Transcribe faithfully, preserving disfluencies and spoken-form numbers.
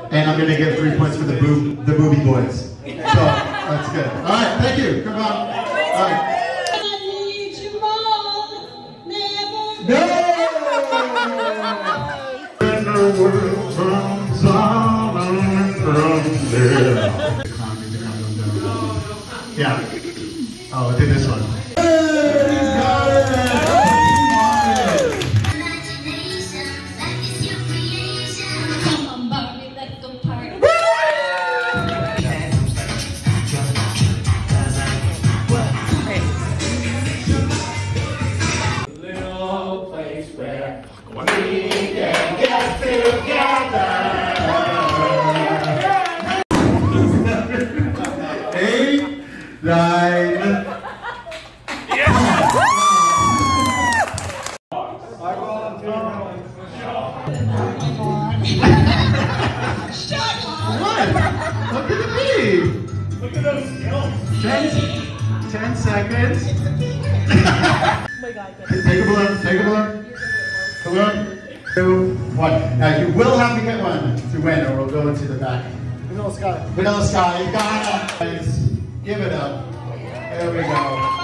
and I'm gonna give three points for the boob, the booby boys. So that's good. All right, thank you. Come on. All right. No! When the world comes on from there. Yeah. Oh, I did this one. Eight, nine. Yeah. What? Look at me. Look at those skills. Ten, ten seconds. Oh my God. Take a balloon. Take a balloon. Balloon. Two, one. Now you will have to get one to win, or we'll go into the back. Vanilla Sky. Vanilla Sky. You got it. Guys, give it up. There we go.